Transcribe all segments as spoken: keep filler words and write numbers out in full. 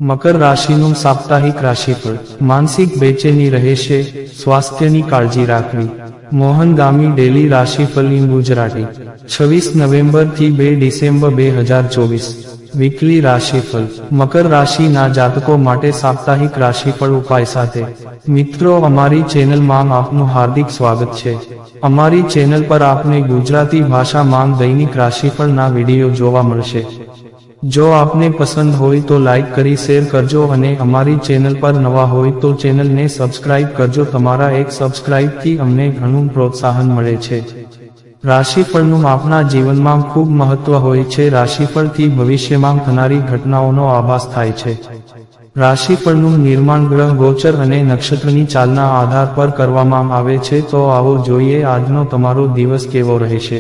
મકર રાશિનું સાપ્તાહિક રાશિફળ। માનસિક બેચેની રહેશે, સ્વાસ્થ્યની કાળજી રાખવી। મોહન ગામી ડેલી રાશિફળ ઇન ગુજરાતી છવ્વીસ નવેમ્બર થી બે ડિસેમ્બર બે હજાર ચોવીસ। વીકલી રાશિફળ। મકર રાશિના જાતકો માટે સાપ્તાહિક રાશિફળ ઉપાય સાથે। મિત્રો, અમારી ચેનલમાં આપનું હાર્દિક સ્વાગત છે। અમારી ચેનલ પર આપને ગુજરાતી ભાષામાં દૈનિક રાશિફળના વિડીયો જોવા મળશે। જો આપને પસંદ હોય તો લાઈક કરી શેર કરજો અને અમારી ચેનલ પર નવા હોય તો ચેનલને સબસ્ક્રાઇબ કરજો। તમારા એક સબસ્ક્રાઇબથી અમને ઘણું પ્રોત્સાહન મળે છે। રાશિફળનું આપણા જીવનમાં ખૂબ મહત્વ હોય છે। રાશિફળથી ભવિષ્યમાં થનારી ઘટનાઓનો આભાસ થાય છે। રાશિફળનું નિર્માણ ગ્રહ ગોચર અને નક્ષત્રની ચાલના આધાર પર કરવામાં આવે છે। તો આવો જોઈએ આજનો તમારો દિવસ કેવો રહેશે।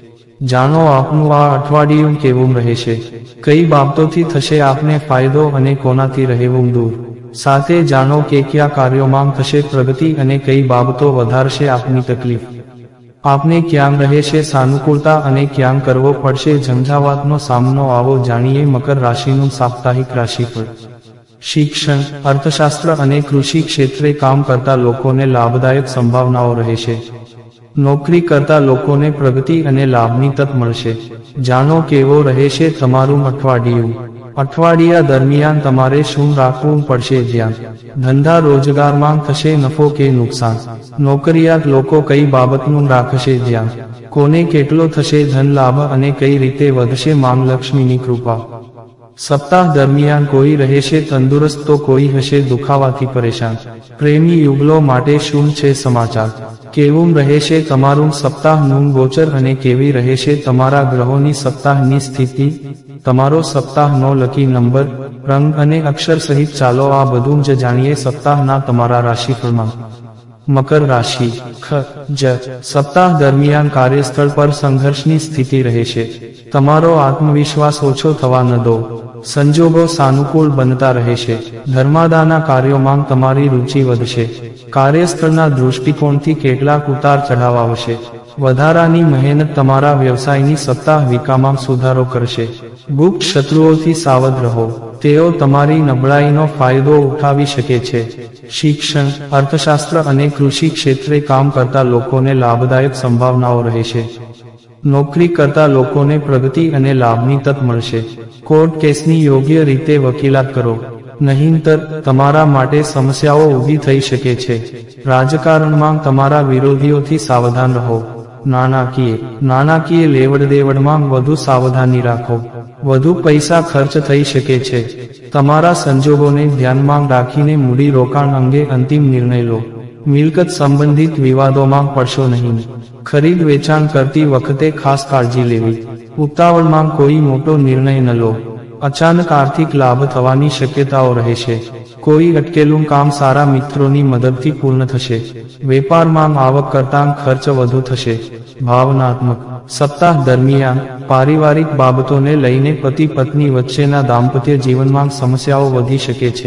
જાણો આપનું આ અઠવાડિયું કેવું રહેશે, કઈ બાબતોથી થશે આપને ફાયદો અને કોનાથી રહેવું દૂર। સાથે જાણો કે કયા કાર્યોમાં થશે પ્રગતિ અને કઈ બાબતો વધારશે આપની તકલીફ। આપને ક્યાં રહેશે સાનુકૂળતા અને ક્યાં કરવો પડશે ઝંઝાવાતનો સામનો। આવો જાણીએ મકર રાશિનું સાપ્તાહિક રાશિફળ। શિક્ષણ, અર્થશાસ્ત્ર અને કૃષિ ક્ષેત્રે કામ કરતા લોકોને લાભદાયક સંભાવનાઓ રહેશે। નોકરી કરતા લોકોને પ્રગતિ અને લાભની તક મળશે। જાણો કેવો રહેશે તમારું અઠવાડિયું। અઠવાડિયા દરમિયાન તમારે શું રાખવું પડશે ધ્યાન। ધંધા રોજગારમાં થશે નફો કે નુકસાન। નોકરિયાત લોકો કઈ બાબતનું રાખશે ધ્યાન। કોને કેટલો થશે ધન લાભ અને કઈ રીતે વધશે માંગ લક્ષ્મીની કૃપા। સપ્તાહ દરમિયાન કોઈ રહેશે તંદુરસ્ત તો કોઈ હશે દુખાવાથી પરેશાન। પ્રેમી યુગલો માટે શું છે સમાચાર? કેવું રહેશે તમારું સપ્તાહનું ગોચર અને કેવી રહેશે તમારા ગ્રહોની સપ્તાહની સ્થિતિ? તમારો સપ્તાહનો લકી નંબર, રંગ અને અક્ષર સહિત ચાલો આ બધું જ જાણીએ સપ્તાહના તમારા રાશિફળમાં। મકર રાશિ ખ જ સપ્તાહ દરમિયાન કાર્યસ્થળ પર સંઘર્ષની સ્થિતિ રહેશે। તમારો આત્મવિશ્વાસ ઓછો થવા ન દો। સંજોગો સાનુકૂળ બનતા રહેશે। ધર્માદાના કાર્યોમાં તમારી રુચિ વધશે। કાર્યસ્થળના દૃષ્ટિકોણથી કેટલાક ઉતાર ચઢાવ આવશે। વધારાની મહેનત તમારા વ્યવસાયની સપ્તાહ વિકામાં સુધારો કરશે। ગુપ્ત શત્રુઓથી સાવધ રહો, તેઓ તમારી નબળાઈનો ફાયદો ઉઠાવી શકે છે। શિક્ષણ, અર્થશાસ્ત્ર અને કૃષિ ક્ષેત્રે કામ કરતા લોકોને લાભદાયક સંભાવનાઓ રહેશે। નોકરી કરતા લોકોને પ્રગતિ અને લાભની તક મળશે। કોર્ટ કેસની યોગ્ય રીતે વકીલાત કરો, નહીંતર તમારા માટે સમસ્યાઓ ઊભી થઈ શકે છે। રાજકારણમાં તમારા વિરોધીઓથી સાવધાન રહો। નાણાકીય નાણાકીય લેવડદેવડમાં વધુ સાવધાની રાખો। વધુ પૈસા ખર્ચ થઈ શકે છે। તમારા સંજોગોને ધ્યાનમાં રાખીને મૂડી રોકાણ અંગે અંતિમ નિર્ણય લો। મિલકત સંબંધિત વિવાદોમાં પડશો નહીં। ખરીદ વેચાણ કરતી વખતે ખાસ કાળજી લેવી। ઉતાવળમાં કોઈ મોટો નિર્ણય ન લો। અચાનક આર્થિક લાભ થવાની શક્યતાઓ રહેશે। કોઈ અટકેલું કામ સારા મિત્રોની મદદથી પૂર્ણ થશે। વેપારમાં આવક કરતાં ખર્ચ વધુ થશે। ભાવનાત્મક સપ્તાહ દરમિયાન પારિવારિક બાબતોને લઈને પતિ પત્ની વચ્ચેના દાંપત્ય જીવનમાં સમસ્યાઓ વધી શકે છે।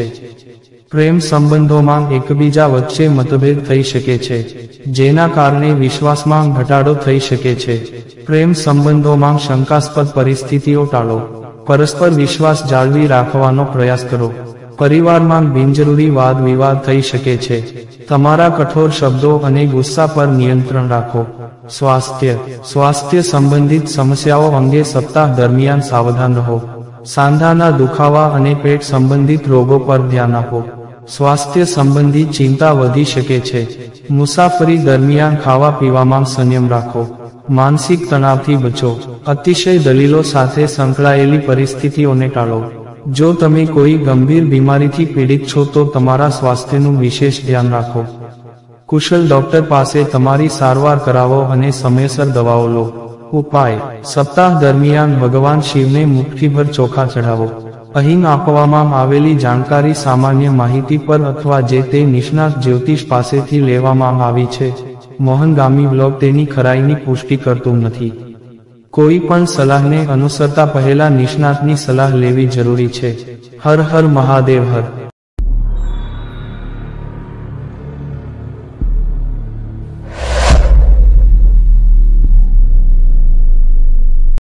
પ્રેમ સંબંધોમાં એકબીજા વચ્ચે મતભેદ થઈ શકે છે, જેના કારણે વિશ્વાસમાં ઘટાડો થઈ શકે છે। પ્રેમ સંબંધોમાં શંકાસ્પદ પરિસ્થિતિઓ ટાળો। પરસ્પર વિશ્વાસ જાળવી રાખવાનો પ્રયાસ કરો। પરિવારમાં બિનજરૂરી વાદ વિવાદ થઈ શકે છે। તમારા કઠોર શબ્દો અને ગુસ્સા પર નિયંત્રણ રાખો। સ્વાસ્થ્ય સ્વાસ્થ્ય સંબંધિત સમસ્યાઓ અંગે સપ્તાહ દરમિયાન સાવધાન રહો। સાંધાના દુખાવા અને પેટ સંબંધિત રોગો પર ધ્યાન આપો। સ્વાસ્થ્ય સંબંધી ચિંતા વધી શકે છે। મુસાફરી દરમિયાન ખાવા પીવામાં સંયમ રાખો। માનસિક તણાવથી બચો। અતિશય દલીલો સાથે સંકળાયેલી પરિસ્થિતિઓને ટાળો। જો તમે કોઈ ગંભીર બીમારીથી પીડિત છો તો તમારા સ્વાસ્થ્યનું વિશેષ ધ્યાન રાખો। કુશળ ડોક્ટર પાસે તમારી સારવાર કરાવો અને સમયસર દવાઓ લો। ઉપાય સપ્તાહ દરમિયાન ભગવાન શિવને મુઠ્ઠીભર ચોખા ચઢાવો। અહીં આપવામાં આવેલી જાણકારી સામાન્ય માહિતી પર અથવા જે તે નિષ્ણાત જ્યોતિષ પાસેથી લેવામાં આવી છે। મોહન ગામી બ્લોગ તેની ખરાઈની પુષ્ટિ કરતું નથી। કોઈ પણ સલાહને અનુસરતા પહેલા નિષ્ણાતની સલાહ લેવી જરૂરી છે। હર હર મહાદેવ હર।